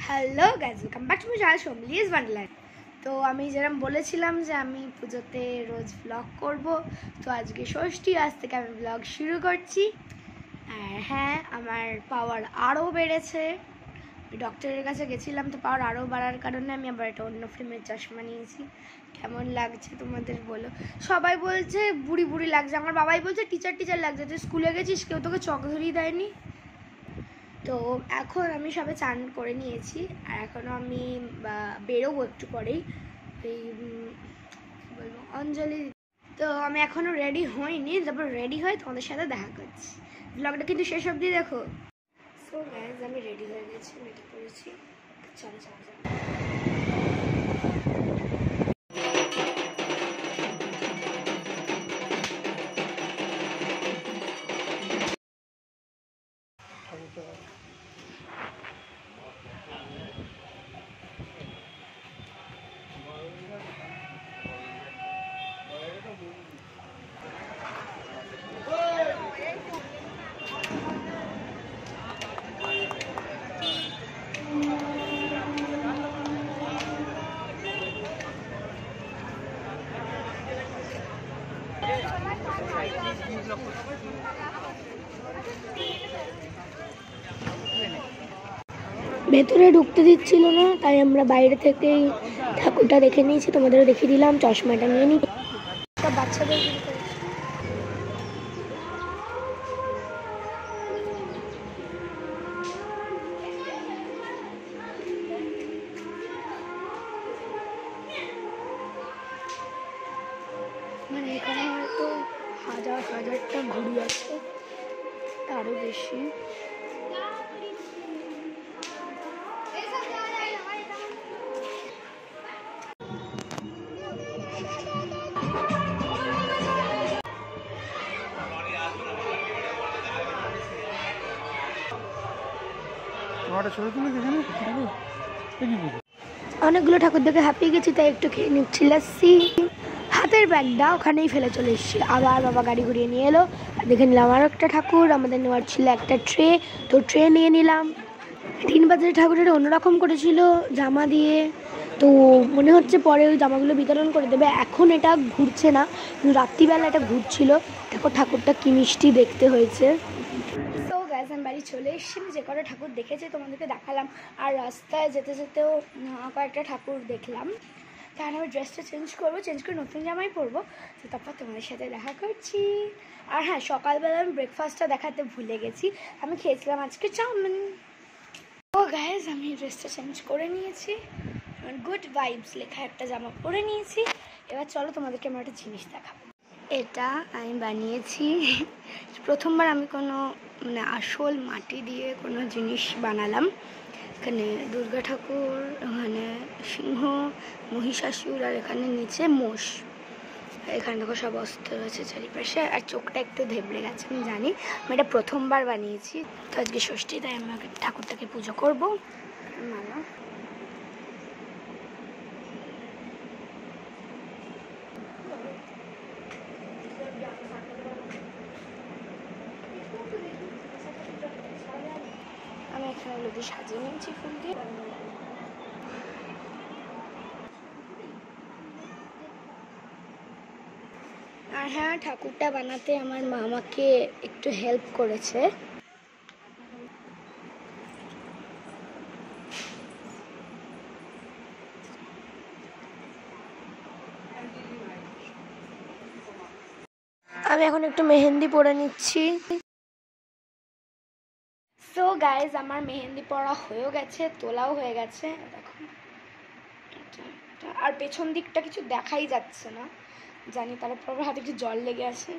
Hello guys, welcome back to my channel সোমলিজ wonderland. তো আমি যেরকম বলেছিলাম যে আমি পুজোতে রোজ ব্লগ করব, তো আজকে ষষ্ঠী, আজ থেকে আমি ব্লগ শুরু করছি। আর হ্যাঁ, আমার পাওয়ার আরও বেড়েছে। ডক্টরের কাছে গেছিলাম, তো পাওয়ার আরও বাড়ার কারণে আমি আবার একটা অন্য ফ্রেমের চশমা নিয়েছি। কেমন লাগছে তোমাদের বলো। সবাই বলছে বুড়ি বুড়ি লাগছে, আমার বাবাই বলছে টিচার লাগছে। তুই স্কুলে গেছিস, কেউ তোকে চক ধরিয়ে দেয়নি? তো এখন আমি সবে চান করে নিয়েছি, আর এখনও আমি বেরোবো একটু পরেই, এই বলবো অঞ্জলি। তো আমি এখনও রেডি হইনি, তারপর রেডি হয়ে তোমাদের সাথে দেখা করছি। ব্লগটা কিন্তু শেষ অবধি দেখো। সো গাইজ, আমি রেডি হয়ে গেছি, রেডি করেছি, চলো চলো চলো। ভেতরে ঢুকতে দিচ্ছিল না, তাই আমরা বাইরে থেকেই ঠাকুরটা দেখে নিয়েছি, তোমাদেরও দেখিয়ে দিলাম। চশমাটা নিয়ে নিই, বাচ্চাদের মানে এখানে হয়তো হাজারটা ঘুড়ি আছে, তারও বেশি। অনেকগুলো ঠাকুর দেখে হাঁপিয়ে গেছি, তাই একটু খেয়ে নিচ্ছি লাস্সি। হাতের ব্যাগটা ওখানেই ফেলে চলে এসেছি, আবার বাবা গাড়ি ঘুরিয়ে নিয়ে এলো। আর দেখে নিলাম আরও একটা ঠাকুর, আমাদের নেওয়ার ছিল একটা ট্রে, তো ট্রে নিয়ে নিলাম। 3 বাজারে ঠাকুরের অন্যরকম করেছিল জামা দিয়ে, তো মনে হচ্ছে পরে ওই জামাগুলো বিতরণ করে দেবে। এখন এটা ঘুরছে না, কিন্তু রাত্রিবেলা এটা ঘুরছিল। দেখো ঠাকুরটা কি মিষ্টি দেখতে হয়েছে। সো গাইজ, আমি বাড়ি চলে এসেছি, যে কটা ঠাকুর দেখেছি তোমাদেরকে দেখালাম, আর রাস্তায় যেতে যেতেও কয়েকটা ঠাকুর দেখলাম। তাহলে আমি ড্রেসটা চেঞ্জ করবো, চেঞ্জ করে নতুন জামাই পরবো, তো তারপর তোমাদের সাথে দেখা করছি। আর হ্যাঁ, সকালবেলা আমি ব্রেকফাস্টটা দেখাতে ভুলে গেছি, আমি খেয়েছিলাম আজকে চাউমিন। ও গাইজ, আমি ড্রেসটা চেঞ্জ করে নিয়েছি, গুড ভাইবস লেখা একটা জামা পরে নিয়েছি। এবার চলো তোমাদেরকে আমার একটা জিনিস দেখাবো। এটা আমি বানিয়েছি, প্রথমবার আমি কোনো আসল মাটি দিয়ে কোনো জিনিস বানালাম। এখানে দুর্গা ঠাকুর, ওখানে সিংহ, মহিষাসুর, আর এখানে নিচে মোষ। এখানে দেখো সব অস্ত্র আছে চারিপাশে, আর চোখটা একটু ধেবড়ে গেছে, আমি জানি। আমি এটা প্রথমবার বানিয়েছি, তো আজকে ষষ্ঠী, তাই আমি ঠাকুরটাকে পুজো করবো। মালা আমি এখানে লুদি সাজিয়ে নিয়েছি ফুল দিয়ে। আর হ্যাঁ, ঠাকুরটা বানাতে আমার মা আমাকে একটু হেল্প করেছে। আমি এখন একটু মেহেন্দি পরে নিচ্ছি। সো গাইজ, আমার মেহেন্দি পরা হয়েও গেছে, তোলাও হয়ে গেছে। দেখো, আর পেছন দিকটা কিছু দেখাই যাচ্ছে না, জানি তারপর হাতে একটু জল লেগে আছে।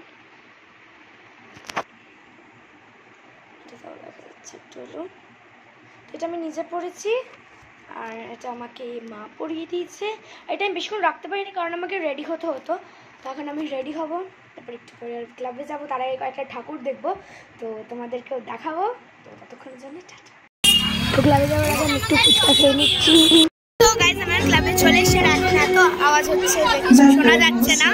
এটা আমি নিজে পরেছি, আর এটা আমাকে মা পরিয়ে দিয়েছে। এটা আমি বেশিক্ষণ রাখতে পারিনি, কারণ আমাকে রেডি হতে হতো। তখন আমি রেডি হব, তারপর একটু পরে ক্লাবে যাবো, তার আগে কয়েকটা ঠাকুর দেখবো, তো তোমাদেরকেও দেখাবো। তো ততক্ষণের জন্য টাটা। তো ক্লাবে যাওয়ার আগে আমি একটু ফুচকা খেয়ে নিচ্ছি। তো গাইস, আমার ক্লাবে চলে এসে এখন এত আওয়াজ হচ্ছে, কিছু শোনা যাচ্ছে না।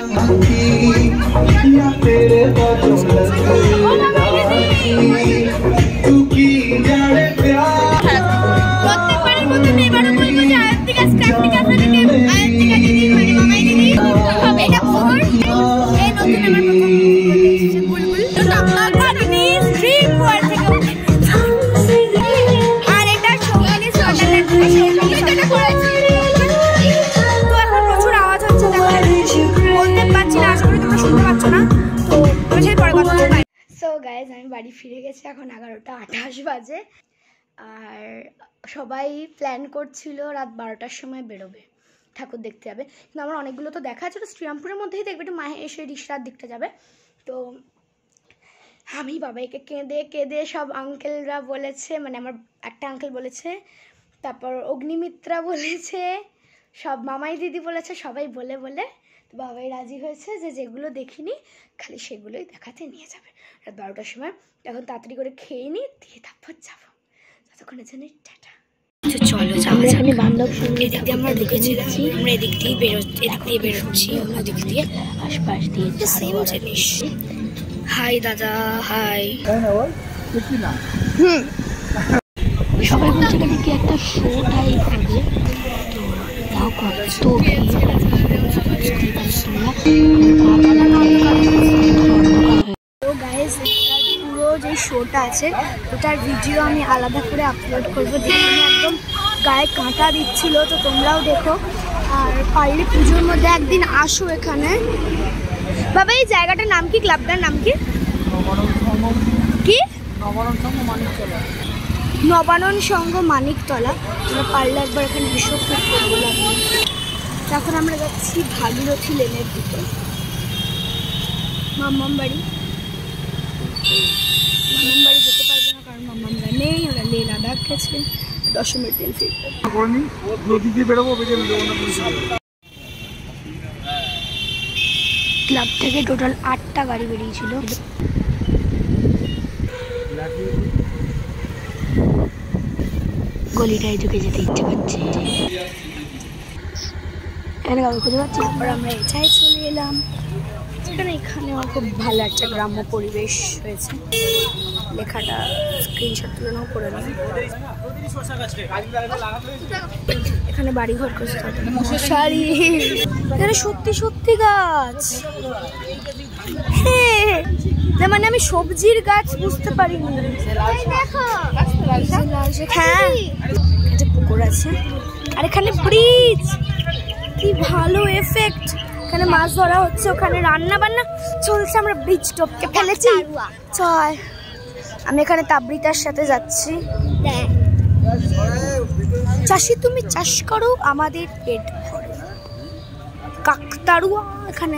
প্রত্যেকবারের মতো তো এখন প্রচুর আওয়াজ হচ্ছে, বলতে পারছি না, আশা করি তোমরা শুনতে পাচ্ছ না। তো পরে কথা বলবো। সো গাইজ আমি বাড়ি ফিরে গেছি, এখন 11:28 বাজে। আর সবাই প্ল্যান করছিল রাত 12টার সময় বেরোবে, ঠাকুর দেখতে যাবে। কিন্তু আমার অনেকগুলো তো দেখা আছে, তো শ্রীরামপুরের মধ্যেই দেখবে, একটু মাহে এসে রিসরার দিকটা যাবে। তো আমি বাবাইকে কেঁদে কেঁদে সব আঙ্কেলরা বলেছে, মানে আমার একটা আঙ্কেল বলেছে, তারপর অগ্নিমিত্রা বলেছে, সব মামাই দিদি বলেছে, সবাই বলে বলে তো বাবাই রাজি হয়েছে যে যেগুলো দেখিনি খালি সেগুলোই দেখাতে নিয়ে যাবে রাত 12টার সময়। এখন তাড়াতাড়ি করে খেয়ে নিই, দিয়ে তারপর যাবো। ততক্ষণের জন্য টাটা। চলো আমরা এখানে বান্ধব সঙ্গে এদিক দিয়ে আমরা ঢুকেছিলাম, আমরা এদিক দিয়ে বেরোচ্ছি, ওদিক দিয়ে আশপাশ দিয়ে সেম জিনিস। হাই দাদা, হাই। সবাই বলছে এটা কি একটা শো টাইপ হবে, তাও কত তো গাইস পুরো যে শোটা আছে ওটার ভিডিও আমি আলাদা করে আপলোড করবো, যেখানে একদম গায়ে কাঁটা দিচ্ছিল, তো তোমরাও দেখো। আর পারলে পুজোর মধ্যে একদিন আসো এখানে। বাবা এই জায়গাটার নাম কি, ক্লাবটার নাম কি? কি? নবানন সংঘ মানিকতলা। আমরা পারলে একবার এখানে এসব করবো। এখন আমরা যাচ্ছি ভাগীরথী লেনের দিকে, মাম্মাম বাড়ি। মাম্মাম বাড়ি যেতে পারবো না, কারণ মাম্মামরা নেই, ওরা লে লাদাখ গেছে, দশমের দিন ফিরবে। ক্লাব থেকে টোটাল 8টা গাড়ি বেরিয়েছিল। গলিটায় ঢুকে যেতে ইচ্ছে করছে, এখানে কাউকে খুঁজে পাচ্ছি। তারপর আমরা এটাই চলে এলাম, এখানে আমার খুব ভালো একটা গ্রাম্য পরিবেশ হয়েছে। লেখাটা স্ক্রিনশট তুলনাও করে নেব। এখানে বাড়ি ঘর করছে, মশারি, এখানে সত্যি সত্যি গাছ। হ্যাঁ, মানে আমি সবজির গাছ বুঝতে পারিনি। হ্যাঁ, একটা পুকুর আছে, আর এখানে ব্রিজ, কি ভালো এফেক্ট। এখানে মাছ ধরা হচ্ছে, ওখানে রান্না বান্না চলছে, আমরা ব্রিজ টপকে ফেলেছি। চল, আমি এখানে তাবরিতার সাথে যাচ্ছি। চাষি তুমি চাষ করো, আমাদের পেট ভরে। কাকতাড়ুয়া এখানে,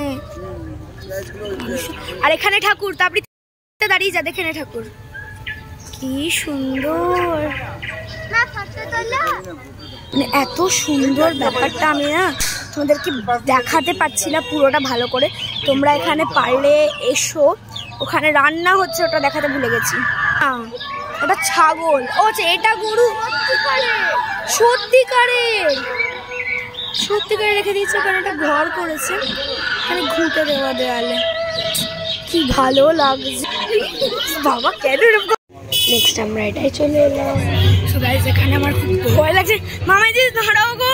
আর এখানে ঠাকুর, তাবরিতে দাঁড়িয়ে যা, দেখে নে ঠাকুর কি সুন্দর, মানে এত সুন্দর ব্যাপারটা আমি না তোমাদেরকে দেখাতে পারছি না পুরোটা ভালো করে। তোমরা এখানে পারলে এসো, ওখানে রান্না হচ্ছে, ওটা দেখাতে ভুলে গেছি। ওটা ছাগল, ও এটা গরু, সত্যিকারের রেখে দিয়েছে। ওখানে একটা ঘর করেছে, এখানে ঘুঁটে দেওয়া দেওয়ালে, কি ভালো লাগছে বাবা। কেন নেক্সট আমরা এটাই চলে এলাম। সো গাইস এখানে আমার খুব ভয় লাগছে, মামাই দিদি দাঁড়াও গো,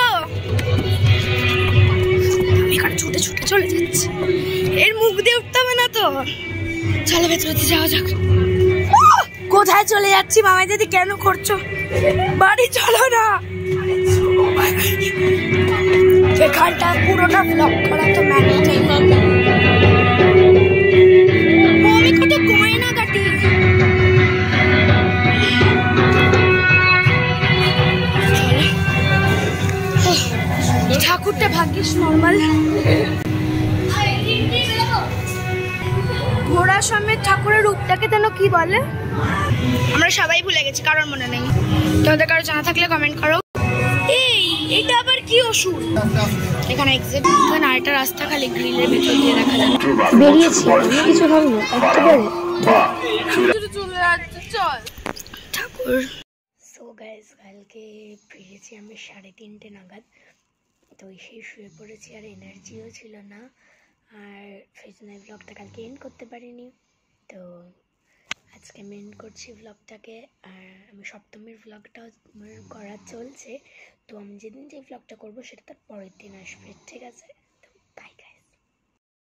আমি এখানে ছুটে ছুটে চলে যাচ্ছি, এর মুখ দিয়ে উঠতে হবে না তো। চলে ভেতরে যাওয়া যাক। কোথায় চলে যাচ্ছি মামাই দিদি, কেন করছো? বাড়ি চলো না, এখানটা পুরোটা ব্লক করা তো ম্যান্ডেটরি। আমি কত গয়না কাটি, ঠাকুরটা ভাগ্যিস নর্মাল। ঘোড়া সমেত ঠাকুরের রূপটাকে যেন কি বলে, আমরা সবাই ভুলে গেছি, কারোর মনে নেই। তোমাদের কারো জানা থাকলে কমেন্ট করো। এটা আবার কি ওষুধ? এখানে এক্সিট, এখানে আরেকটা রাস্তা খালি গ্রিলের ভেতর দিয়ে দেখা যায়। বেরিয়েছি, কিছু হবে না, চলে যাচ্ছে, চল ঠাকুর। সো গাইস কালকে ফিরেছি আমি 3:30 নাগাদ, তো সেই শুয়ে পড়েছি, আর এনার্জিও ছিল না, আর সেই জন্য ব্লগটা কালকে এন্ড করতে পারিনি। তো আজকে আমি এন্ড করছি ব্লগটাকে। আর আমি সপ্তমীর ব্লগটাও করা চলছে, তো আমি যেদিন যে ব্লগটা করবো সেটা তার পরের দিন আসবে, ঠিক আছে?